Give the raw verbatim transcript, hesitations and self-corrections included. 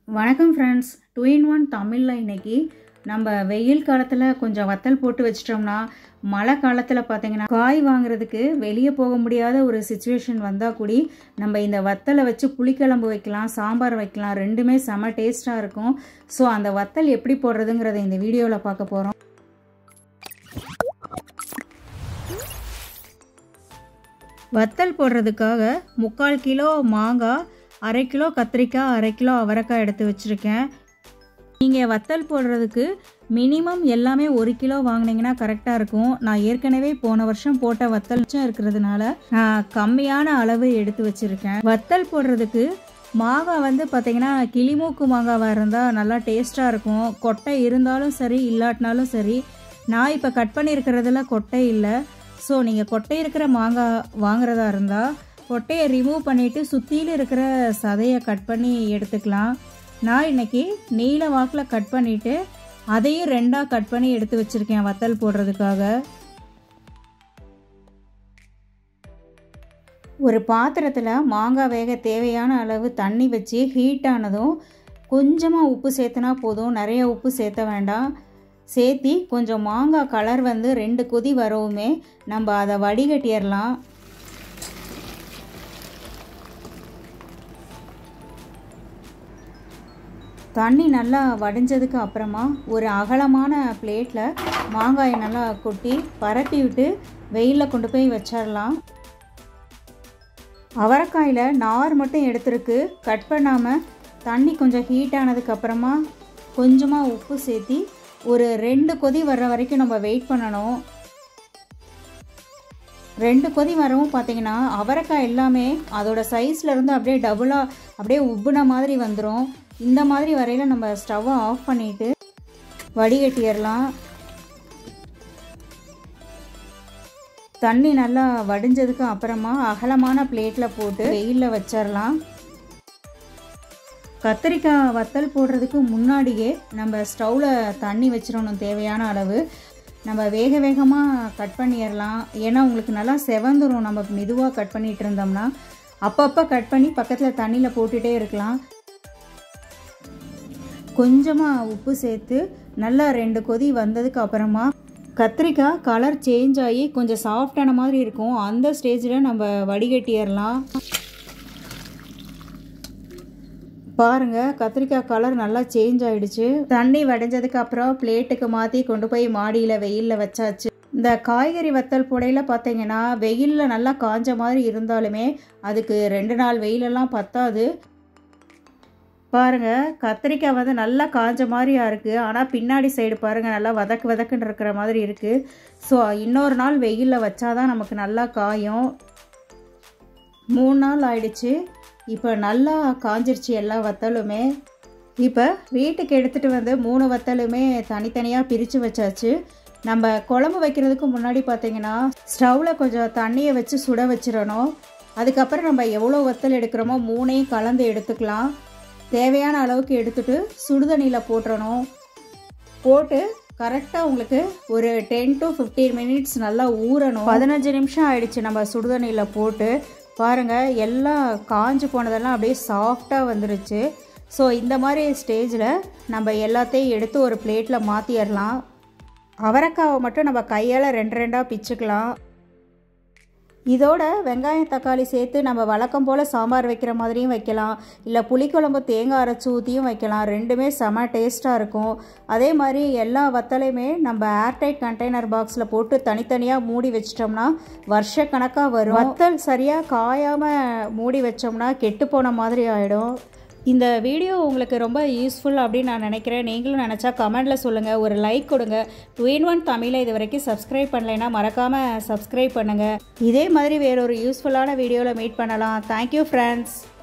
வணக்கம் friends, two in one தமிழில் இன்றைக்கி நம்ம வெயில் காலத்தில் கொஞ்சம் வத்தல் போட்டு வச்சிட்டோம்னா மழை காலத்தில் பார்த்திங்கன்னா காய் வாங்குறதுக்கு வெளியே போக முடியாத ஒரு சுச்சுவேஷன் வந்தால் கூடி நம்ம இந்த வத்தலை வச்சு புளிக்குழம்பு வைக்கலாம், சாம்பார் வைக்கலாம், ரெண்டுமே செம டேஸ்ட்டாக இருக்கும். ஸோ அந்த வத்தல் எப்படி போடுறதுங்கிறத இந்த வீடியோவில் பார்க்க போகிறோம். வத்தல் போடுறதுக்காக முக்கால் கிலோ மாங்காய், அரை கிலோ கத்திரிக்காய், அரை கிலோ அவரைக்காய் எடுத்து வச்சுருக்கேன். நீங்கள் வத்தல் போடுறதுக்கு மினிமம் எல்லாமே ஒரு கிலோ வாங்கினீங்கன்னா கரெக்டாக இருக்கும். நான் ஏற்கனவே போன வருஷம் போட்ட வத்தல் இருக்கிறதுனால நான் கம்மியான அளவு எடுத்து வச்சுருக்கேன். வத்தல் போடுறதுக்கு மாங்காய் வந்து பார்த்திங்கன்னா கிளிமூக்கு மாங்காவாக இருந்தால் நல்லா டேஸ்ட்டாக இருக்கும். கொட்டை இருந்தாலும் சரி, இல்லாட்டினாலும் சரி. நான் இப்போ கட் பண்ணியிருக்கிறதுல கொட்டை இல்லை. ஸோ நீங்கள் கொட்டை இருக்கிற மாங்காய் வாங்குறதா இருந்தால் கொட்டையை ரிமூவ் பண்ணிவிட்டு சுற்றிலும் இருக்கிற சதையை கட் பண்ணி எடுத்துக்கலாம். நான் இன்றைக்கி நீல வாக்கில் கட் பண்ணிவிட்டு அதையும் ரெண்டாக கட் பண்ணி எடுத்து வச்சுருக்கேன் வத்தல் போடுறதுக்காக. ஒரு பாத்திரத்தில் மாங்காய் வேக தேவையான அளவு தண்ணி வச்சு ஹீட் ஆனதும் கொஞ்சமாக உப்பு சேர்த்துனா போதும், நிறைய உப்பு சேர்த்த வேண்டாம். சேர்த்தி கொஞ்சம் மாங்காய் கலர் வந்து ரெண்டு கொதி வரவுமே நம்ம அதை வடிகட்டிடலாம். தண்ணி நல்லா வடிஞ்சதுக்கு அப்புறமா ஒரு அகலமான பிளேட்டில் மாங்காயை நல்லா கொட்டி பரப்பி விட்டு வெயிலில் கொண்டு போய் வச்சிடலாம். அவரைக்காயில் நார் மட்டும் எடுத்துருக்கு, கட் பண்ணாமல் தண்ணி கொஞ்சம் ஹீட் ஆனதுக்கப்புறமா கொஞ்சமாக உப்பு சேர்த்தி ஒரு ரெண்டு கொதி வர்ற வரைக்கும் நம்ம வெயிட் பண்ணணும். ரெண்டு கொதி வரவும் பார்த்திங்கன்னா அவரைக்காய் எல்லாமே அதோட சைஸில் இருந்து அப்படியே டபுளாக அப்படியே உப்புன மாதிரி வந்துடும். இந்த மாதிரி வரையில் நம்ம ஸ்டவ்வை ஆஃப் பண்ணிவிட்டு வடிகட்டிடலாம். தண்ணி நல்லா வடிஞ்சதுக்கு அப்புறமா அகலமான பிளேட்டில் போட்டு வெயிலில் வச்சிடலாம். கத்திரிக்காய் வத்தல் போடுறதுக்கு முன்னாடியே நம்ம ஸ்டவ்வில் தண்ணி வச்சிடணும் தேவையான அளவு. நம்ம வேக வேகமாக கட் பண்ணிடலாம். ஏன்னா உங்களுக்கு நல்லா செவந்துடும். நம்ம மெதுவாக கட் பண்ணிகிட்டு இருந்தோம்னா அப்பப்போ கட் பண்ணி பக்கத்தில் தண்ணியில் போட்டுகிட்டே இருக்கலாம். கொஞ்சமாக உப்பு சேர்த்து நல்லா ரெண்டு கொதி வந்ததுக்கு அப்புறமா கத்திரிக்காய் கலர் சேஞ்ச் ஆகி கொஞ்சம் சாஃப்டான மாதிரி இருக்கும். அந்த ஸ்டேஜில் நம்ம வடிகட்டிடலாம். பாருங்கள், கத்திரிக்காய் கலர் நல்லா சேஞ்ச் ஆகிடுச்சு. தண்ணி வடைஞ்சதுக்கு அப்புறம் பிளேட்டுக்கு மாற்றி கொண்டு போய் மாடியில் வெயிலில் வச்சாச்சு. இந்த காய்கறி வத்தல் புடையில் பார்த்தீங்கன்னா வெயிலில் நல்லா காஞ்ச மாதிரி இருந்தாலுமே அதுக்கு ரெண்டு நாள் வெயிலெல்லாம் பத்தாது. பாருங்கள், கத்திரிக்காய் வந்து நல்லா காஞ்ச மாதிரியா இருக்குது. ஆனால் பின்னாடி சைடு பாருங்கள் நல்லா வதக்கு வதக்குன்னு இருக்கிற மாதிரி இருக்குது. ஸோ இன்னொரு நாள் வெயிலில் வச்சாதான் நமக்கு நல்லா காயும். மூணு நாள் ஆயிடுச்சு. இப்போ நல்லா காஞ்சிருச்சு எல்லா வத்தலுமே. இப்போ வீட்டுக்கு எடுத்துகிட்டு வந்து மூணு வத்தலுமே தனித்தனியாக பிரித்து வச்சாச்சு. நம்ம குழம்பு வைக்கிறதுக்கு முன்னாடி பார்த்திங்கன்னா ஸ்டவ்வில் கொஞ்சம் தண்ணியை வச்சு சுட வச்சிடணும். அதுக்கப்புறம் நம்ம எவ்வளோ வத்தல் எடுக்கிறோமோ மூணையும் கலந்து எடுத்துக்கலாம். தேவையான அளவுக்கு எடுத்துகிட்டு சுடுதண்ணியில் போட்டுறணும். போட்டு கரெக்டாக உங்களுக்கு ஒரு டென் டு ஃபிஃப்டீன் மினிட்ஸ் நல்லா ஊறணும். பதினஞ்சு நிமிஷம் ஆயிடுச்சு நம்ம சுடுதண்ணியில் போட்டு. பாருங்கள், எல்லாம் காஞ்சு போனதெல்லாம் அப்படியே சாஃப்டாக வந்துருச்சு. ஸோ இந்த மாதிரி ஸ்டேஜில் நம்ம எல்லாத்தையும் எடுத்து ஒரு பிளேட்டில் மாற்றிடலாம். அவரைக்காவை மட்டும் நம்ம கையால் ரெண்டு ரெண்டாக பிச்சுக்கலாம். இதோட வெங்காயம் தக்காளி சேர்த்து நம்ம வழக்கம் போல் சாம்பார் வைக்கிற மாதிரியும் வைக்கலாம், இல்லை புளிக்குழம்பு தேங்காய் அரைச்சி ஊற்றியும் வைக்கலாம். ரெண்டுமே செம டேஸ்ட்டாக இருக்கும். அதே மாதிரி எல்லா வத்தலையுமே நம்ம ஏர்டைட் கண்டெய்னர் பாக்ஸில் போட்டு தனித்தனியாக மூடி வச்சிட்டோம்னா வருஷ கணக்காக வரும். வத்தல் சரியாக காயாமல் மூடி வச்சோம்னா கெட்டு போன மாதிரி ஆகிடும். இந்த வீடியோ உங்களுக்கு ரொம்ப யூஸ்ஃபுல் அப்படின்னு நான் நினைக்கிறேன். நீங்களும் நினச்சா கமெண்டில் சொல்லுங்கள், ஒரு லைக் கொடுங்க. டூ இன் ஒன் தமிழை இது வரைக்கும் சப்ஸ்கிரைப் பண்ணலைன்னா மறக்காமல் சப்ஸ்கிரைப் பண்ணுங்கள். இதே மாதிரி வேறொரு யூஸ்ஃபுல்லான வீடியோவில் மீட் பண்ணலாம். Thank you friends.